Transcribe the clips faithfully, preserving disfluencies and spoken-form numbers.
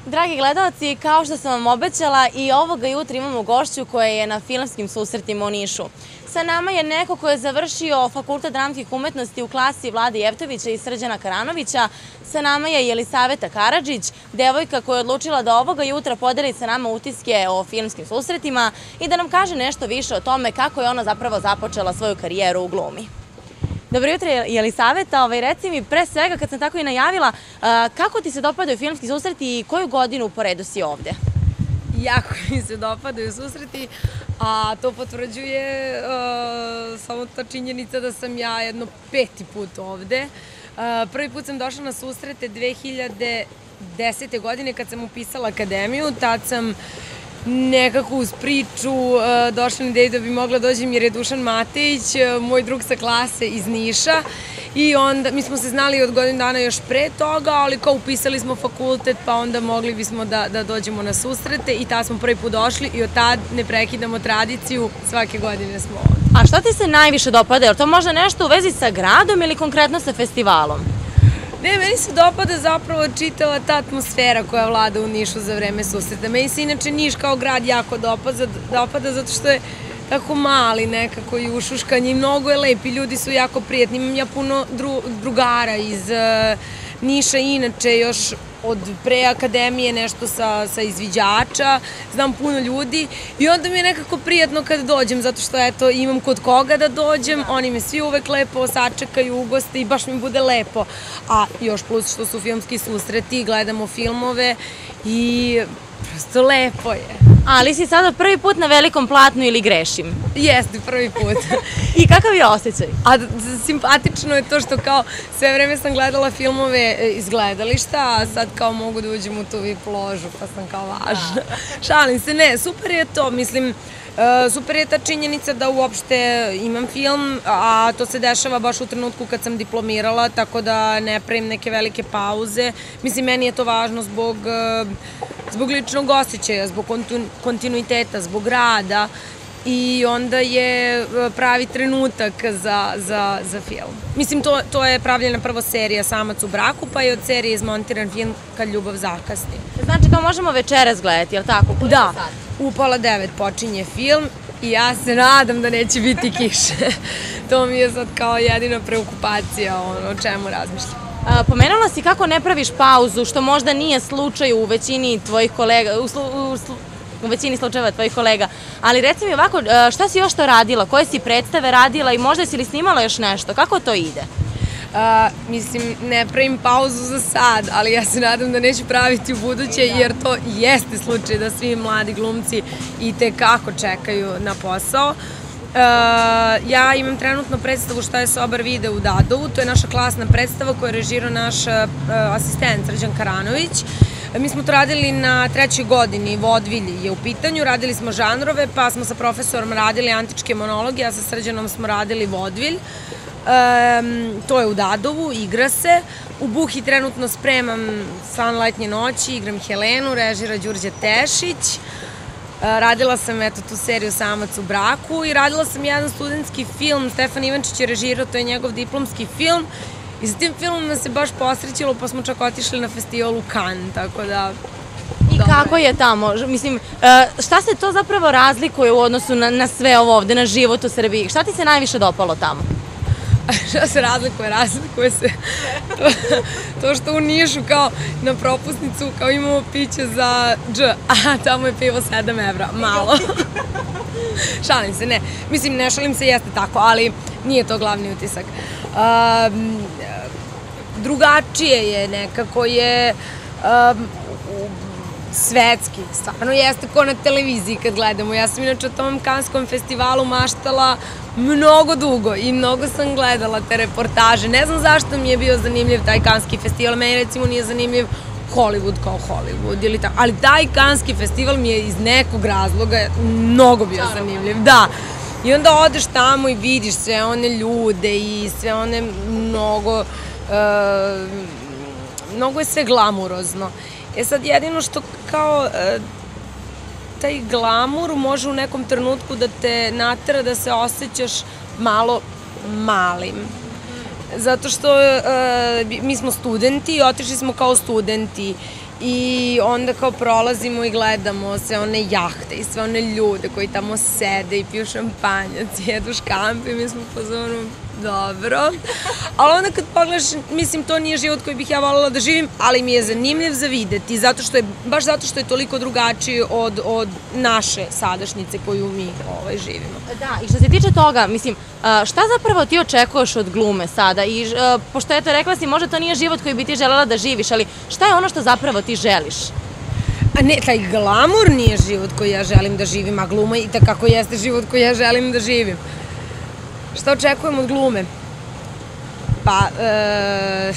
Dragi gledalci, kao što sam vam obećala, i ovoga jutra imamo gošću koja je na filmskim susretima u Nišu. Sa nama je neko ko je završio Fakultet dramskih umetnosti u klasi Vlade Jevtovića i Srđana Karanovića. Sa nama je Jelisaveta Karadžić, devojka koja je odlučila da ovoga jutra podeli sa nama utiske o filmskim susretima i da nam kaže nešto više o tome kako je ona zapravo započela svoju karijeru u glumi. Dobro jutro, Jelisaveta. Reci mi, pre svega, kad sam tako i najavila, kako ti se dopadaju filmski susreti i koju godinu po redu si ovde? Jako mi se dopadaju susreti, a to potvrđuje samo ta činjenica da sam ja jedno peti put ovde. Prvi put sam došla na susrete dve hiljade desete. godine kad sam upisala akademiju. Tad sam nekako uz priču došla na ideju da bi mogla dođem jer je Dušan Matejić, moj drug sa klase iz Niša. I onda, mi smo se znali od godinu dana još pre toga, ali kao upisali smo fakultet, pa onda mogli bismo da, da dođemo na susrete i tad smo prvi put došli i od tad ne prekidamo tradiciju, svake godine smo ovdje. A šta ti se najviše dopada? Je li to možda nešto u vezi sa gradom ili konkretno sa festivalom? Ne, meni se dopada zapravo čitava ta atmosfera koja vlada u Nišu za vreme susreta. Meni se inače Niš kao grad jako dopada zato što je tako mali nekako i ušuškan i mnogo je lep i ljudi su jako prijatni. Imam ja puno drugara iz Niša, inače još od pre akademije nešto sa izviđača, znam puno ljudi i onda mi je nekako prijatno kad dođem zato što eto imam kod koga da dođem, oni me svi uvek lepo sačekaju, ugoste i baš mi bude lepo. A još plus što su filmski susreti, gledamo filmove i prosto lepo je. Ali si sada prvi put na velikom platnu ili grešim? Jeste, prvi put. I kakav je osjećaj? A simpatično je to što kao sve vreme sam gledala filmove iz gledališta, a sad kao mogu da uđem u tu V I P ložu, pa sam kao važna. Šalim se, ne, super je to, mislim, super je ta činjenica da uopšte imam film, a to se dešava baš u trenutku kad sam diplomirala, tako da ne pravim neke velike pauze. Mislim, meni je to važno zbog zbog ličnog osjećaja, zbog kontinuiteta, zbog rada i onda je pravi trenutak za film. Mislim, to je pravljena prvo serija Samac u braku, pa je od serije izmontiran film Kad ljubav zakasni. Znači, to možemo večeras gledati, je li tako? Da, u pola devet počinje film i ja se nadam da neće biti kiše. To mi je sad kao jedina preokupacija, o čemu razmišljam. Pomenula si kako ne praviš pauzu, što možda nije slučaj u većini tvojih kolega, u većini slučajeva tvojih kolega, ali reci mi ovako, šta si još to radila, koje si predstave radila i možda si li snimala još nešto, kako to ide? Mislim, ne pravim pauzu za sad, ali ja se nadam da neću praviti u buduće, jer to jeste slučaj da svi mladi glumci i tekako čekaju na posao. Ja imam trenutno predstavu Šta je sobar video u Dadovu, to je naša klasna predstava koju je režirao naš asistent Srđan Karanović. Mi smo to radili na trećoj godini, vodvilj je u pitanju, radili smo žanrove, pa smo sa profesorom radili antičke monologe, a sa Srđanom smo radili vodvilj. To je u Dadovu, igra se. U Buhi trenutno spremam San letnje noći, igram Helenu, režira Đurđe Tešić. Radila sam eto tu seriju Samac u braku i radila sam jedan studentski film, Stefan Ivančić je režirao, to je njegov diplomski film i sa tim filmom nas se baš posrećilo pa smo čak otišli na festival u Cannes, tako da... I kako je tamo? Mislim, šta se to zapravo razlikuje u odnosu na sve ovo ovde, na život u Srbiji? Šta ti se najviše dopalo tamo? Šta se razlikuje? Razlikuje se to što u Nišu kao na propusnicu kao imamo piće za dž, a tamo je pivo sedam evra, malo. Šalim se, ne. Mislim, ne šalim se, jeste tako, ali nije to glavni utisak. Drugačije je nekako je svetski, stvarno jeste ko na televiziji kad gledamo. Ja sam inače o tom Kanskom festivalu maštala mnogo dugo i mnogo sam gledala te reportaže. Ne znam zašto mi je bio zanimljiv taj Kanski festival, meni recimo nije zanimljiv Hollywood kao Hollywood ili tako, ali taj Kanski festival mi je iz nekog razloga mnogo bio zanimljiv, da. I onda odeš tamo i vidiš sve one ljude i sve one mnogo, mnogo je sve glamurozno. E sad jedino što kao taj glamur može u nekom trenutku da te natera da se osjećaš malo malim. Zato što e, mi smo studenti, otišli smo kao studenti i onda kao prolazimo i gledamo sve one jahte i sve one ljude koji tamo sede i piju šampanjac, jedu škampe i mi smo u fazonu dobro. Ali onda kad pogledaš, mislim, to nije život koji bih ja voljela da živim, ali mi je zanimljiv za videti, zato što je, baš zato što je toliko drugačiji od, od naše sadašnjice koju mi ovaj, živimo. Da, i što se tiče toga, mislim, šta zapravo ti očekuješ od glume sada? I pošto eto, rekla si, možda to nije život koji bi ti želela da živiš, ali šta je ono što zapravo ti želiš? A ne, taj glamur nije život koji ja želim da živim, a gluma i takako jeste život koji ja želim da živim. Šta očekujem od glume? Pa, e,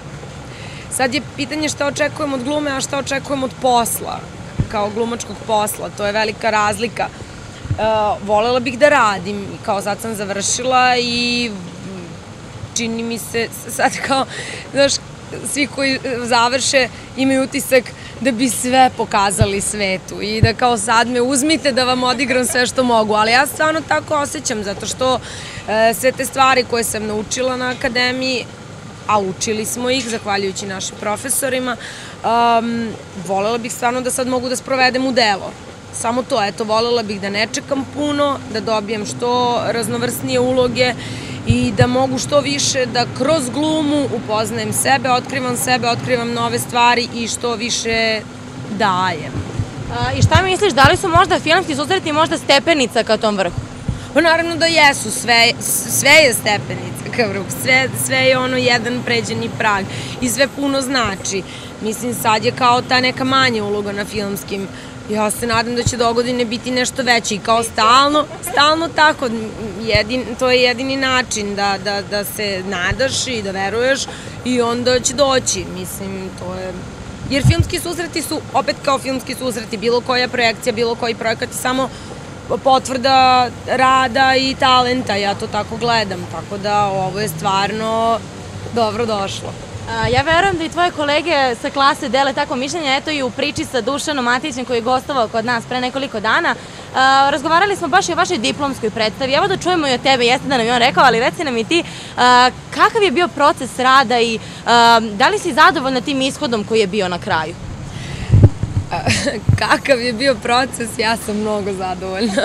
sad je pitanje šta očekujem od glume, a šta očekujem od posla, kao glumačkog posla, to je velika razlika. E, volela bih da radim, kao sad sam završila i čini mi se sad kao, znaš, svi koji završe imaju utisak da bi sve pokazali svetu i da kao sad me uzmite da vam odigram sve što mogu, ali ja stvarno tako osjećam zato što e, sve te stvari koje sam naučila na akademiji, a učili smo ih zahvaljujući našim profesorima, um, volela bih stvarno da sad mogu da sprovedem u delo. Samo to, eto, volela bih da ne čekam puno, da dobijem što raznovrsnije uloge i da mogu što više da kroz glumu upoznajem sebe, otkrivam sebe, otkrivam nove stvari i što više dajem. I šta misliš, da li su možda filmski susreti možda stepenica ka tom vrhu? Pa naravno da jesu, sve, sve je stepenica ka vrhu, sve, sve je ono jedan pređeni prag i sve puno znači. Mislim, sad je kao ta neka manja uloga na filmskim. Ja se nadam da će do godine biti nešto veće i kao stalno, stalno tako, jedin, to je jedini način da, da, da se nadaš i da veruješ i onda će doći, mislim, to je... Jer filmski susreti su, opet kao filmski susreti, bilo koja projekcija, bilo koji projekat je samo potvrda rada i talenta, ja to tako gledam, tako da ovo je stvarno dobro došlo. Ja verujem da i tvoje kolege sa klase dele tako mišljenje, eto i u priči sa Dušanom Matićem koji je gostovao kod nas pre nekoliko dana. Razgovarali smo baš i o vašoj diplomskoj predstavi, evo da čujemo i o tebe, jeste da nam je on rekao, ali reci nam i ti, kakav je bio proces rada i da li si zadovoljna tim ishodom koji je bio na kraju? Kakav je bio proces, ja sam mnogo zadovoljna.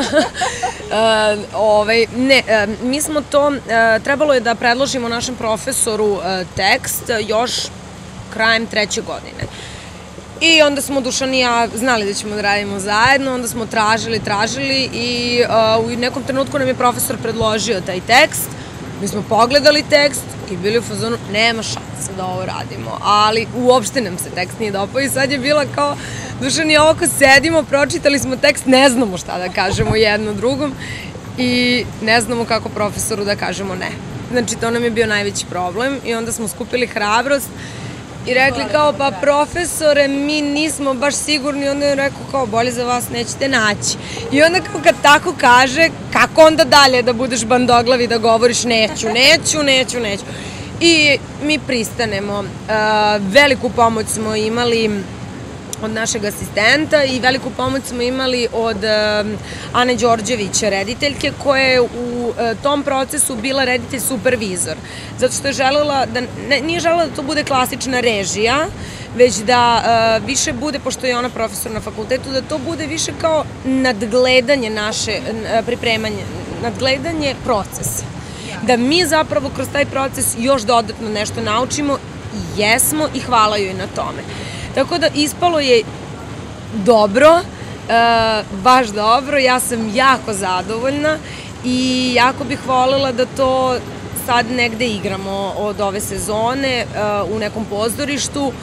Ovaj, ne, mi smo to, trebalo je da predložimo našem profesoru tekst još krajem treće godine. I onda smo Dušan i ja znali da ćemo da radimo zajedno, onda smo tražili, tražili i u nekom trenutku nam je profesor predložio taj tekst. Mi smo pogledali tekst i bili u fazonu, nema šanse da ovo radimo, ali uopšte nam se tekst nije dopao i sad je bila kao, Dušan i ovako sedimo, pročitali smo tekst, ne znamo šta da kažemo jedno drugom i ne znamo kako profesoru da kažemo ne. Znači, to nam je bio najveći problem i onda smo skupili hrabrost i rekli kao, pa profesore, mi nismo baš sigurni, onda je rekao kao, bolje za vas nećete naći. I onda kao kad tako kaže, kako onda dalje da budeš bandoglav i da govoriš neću, neću, neću, neću. I mi pristanemo. Veliku pomoć smo imali od našeg asistenta i veliku pomoć smo imali od Ane Đorđević, rediteljke, koja je u tom procesu bila reditelj supervizor. Zato što je želela da, nije želela da to bude klasična režija, već da više bude, pošto je ona profesor na fakultetu, da to bude više kao nadgledanje naše pripremanje, nadgledanje procesa. Da mi zapravo kroz taj proces još dodatno nešto naučimo i jesmo i hvala joj na tome. Tako da ispalo je dobro, baš dobro, ja sam jako zadovoljna i jako bih voljela da to sad negde igramo od ove sezone u nekom pozorištu,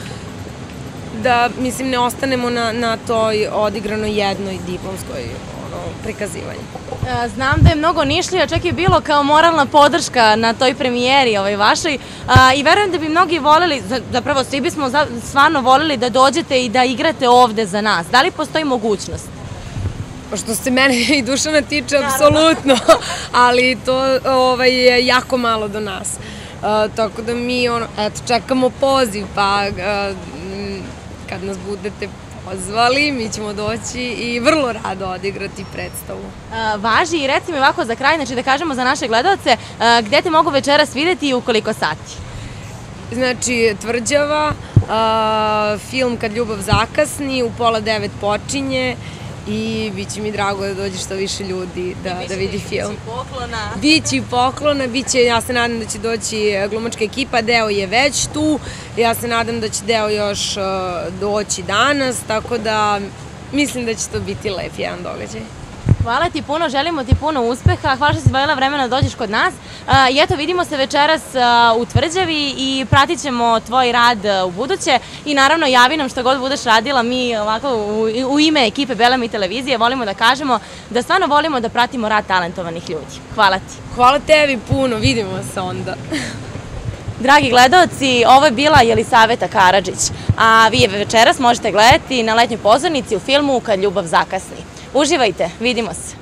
da, mislim, ne ostanemo na, na toj odigranoj jednoj diplomskoj prikazivanju. Znam da je mnogo Nišlija čak i bilo kao moralna podrška na toj premijeri ovoj vašoj i verujem da bi mnogi voleli, zapravo svi bismo stvarno voleli da dođete i da igrate ovde za nas. Da li postoji mogućnost? Što se mene i Dušana tiče, apsolutno, ali to je jako malo do nas. Tako da mi čekamo poziv, pa kad nas budete pozvali, mi ćemo doći i vrlo rado odigrati predstavu. Važi i reci mi ovako za kraj, znači da kažemo za naše gledalce, gde te mogu večeras videti i u koliko sati? Znači, Tvrđava, film Kad ljubav zakasni, u pola devet počinje i bit će mi drago da dođe što više ljudi da vidi film. Biće poklona. Biće poklona, biće, ja se nadam da će doći glumačka ekipa, deo je već tu, ja se nadam da će deo još doći danas, tako da mislim da će to biti lep jedan događaj. Hvala ti puno, želimo ti puno uspeha, hvala što si izdvojila vremena da dođeš kod nas. I eto, vidimo se večeras u Tvrđavi i pratit ćemo tvoj rad u buduće i naravno javi nam što god budeš radila. Mi ovako u ime ekipe Belem i televizije volimo da kažemo da stvarno volimo da pratimo rad talentovanih ljudi. Hvala ti. Hvala tebi puno, vidimo se onda. Dragi gledaoci, ovo je bila Jelisaveta Karadžić, a vi je večeras možete gledati na letnjoj pozornici u filmu Kad ljubav zakasni. Uživajte, vidimo se.